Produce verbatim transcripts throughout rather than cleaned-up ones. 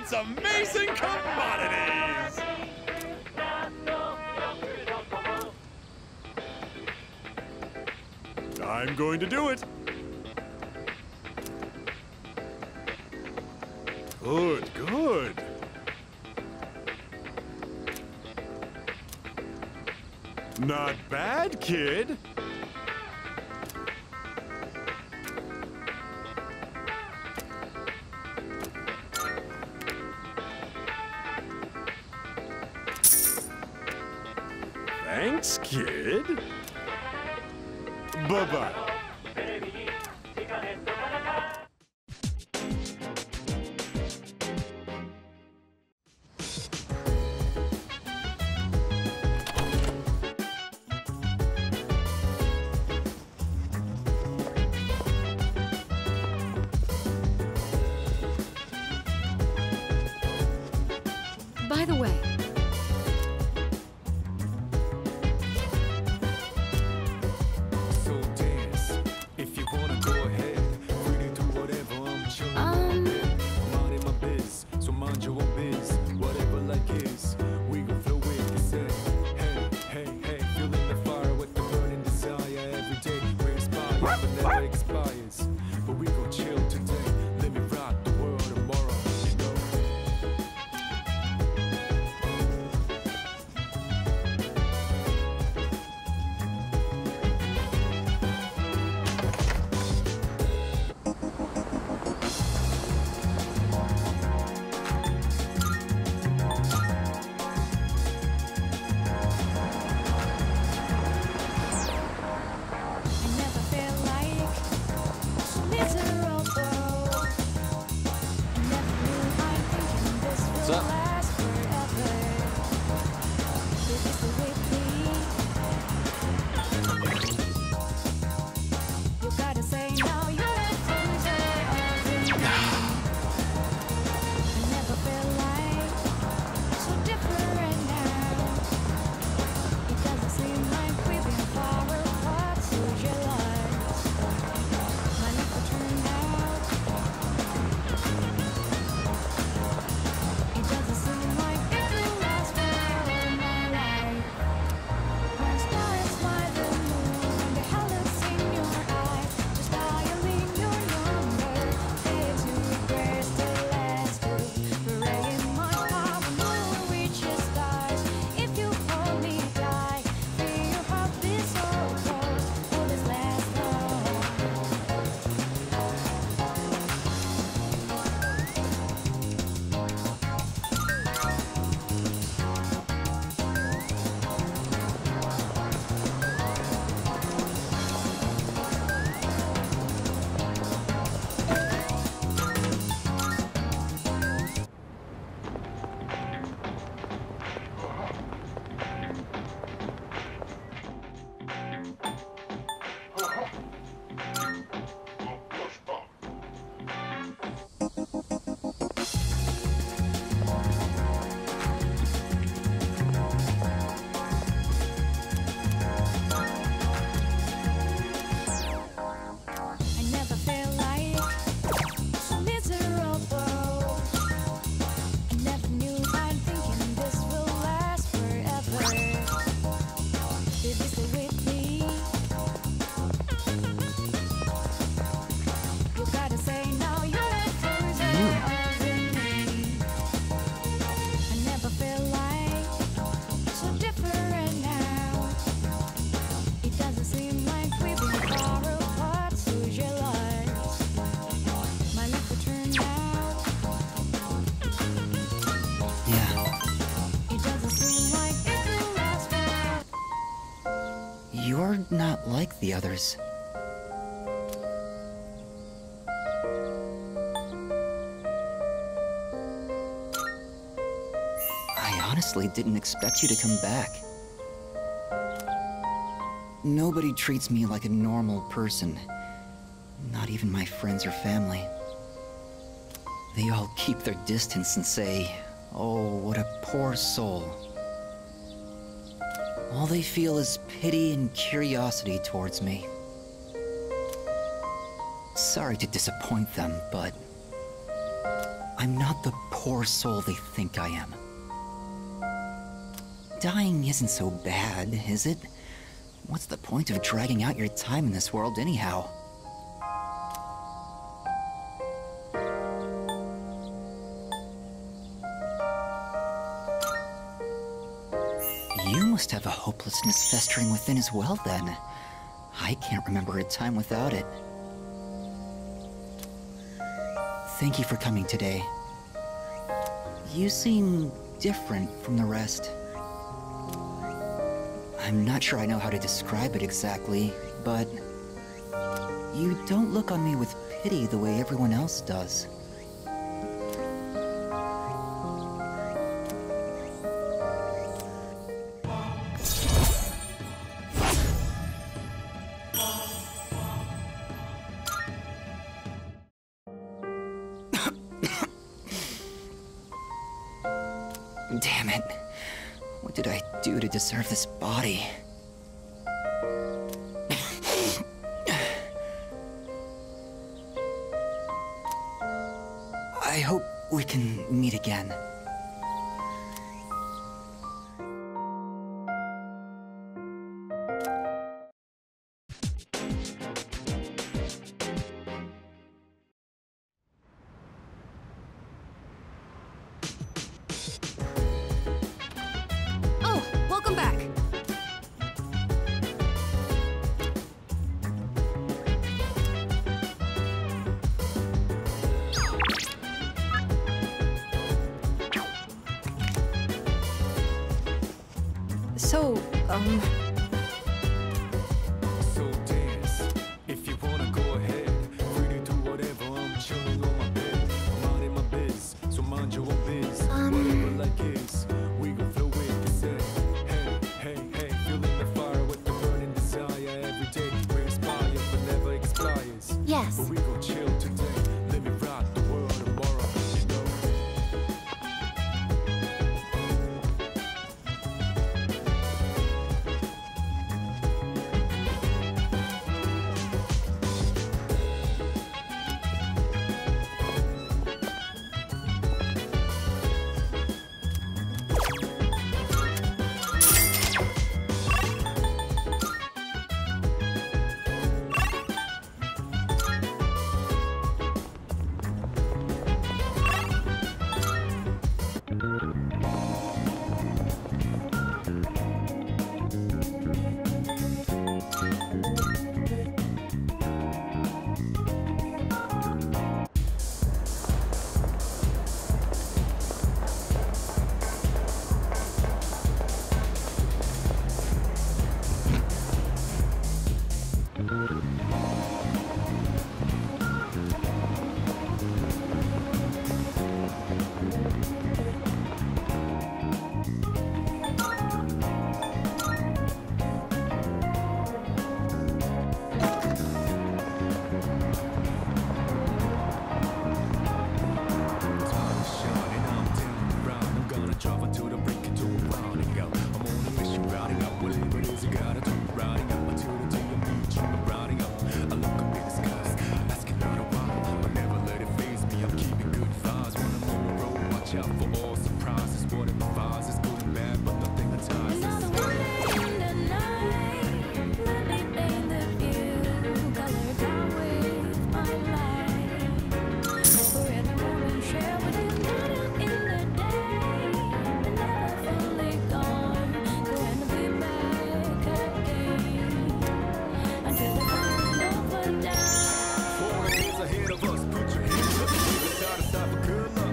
world's amazing commodities! I'm going to do it. Good, good. Not bad, kid. Thanks, kid. Bye-bye. By the way, so dance. If you wanna go ahead, free to do whatever. I'm chilling Um. minding my biz. So mind your own biz. Whatever like is, we gon' flow with the set. Hey, hey, hey, feeling the fire with the burning desire every day. We're inspired, but never expires. But we gon' chill today. Let me rock the world tomorrow. You know. what's up? You're not like the others. I honestly didn't expect you to come back. Nobody treats me like a normal person. Not even my friends or family. They all keep their distance and say, "Oh, what a poor soul." All they feel is pity and curiosity towards me. Sorry to disappoint them, but I'm not the poor soul they think I am. Dying isn't so bad, is it? What's the point of dragging out your time in this world anyhow? You must have a hopelessness festering within as well, then. I can't remember a time without it. Thank you for coming today. You seem different from the rest. I'm not sure I know how to describe it exactly, but you don't look on me with pity the way everyone else does. Damn it. What did I do to deserve this body? I hope we can meet again. Oh, welcome back. So, um... So dance, if you wanna go ahead. Free to do whatever, I'm chilling on my bed. I'm out in my biz, so mind your own biz. Whatever like is, we gon' flow with the set. Hey, hey, hey, feeling the fire with the burning desire. Every day we inspire, but never expires. Yes. But we gon' chill today, let me rock the world tomorrow, you know.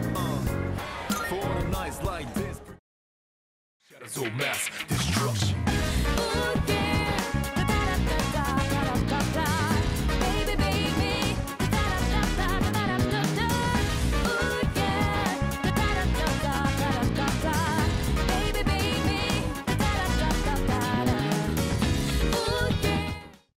So mass destruction.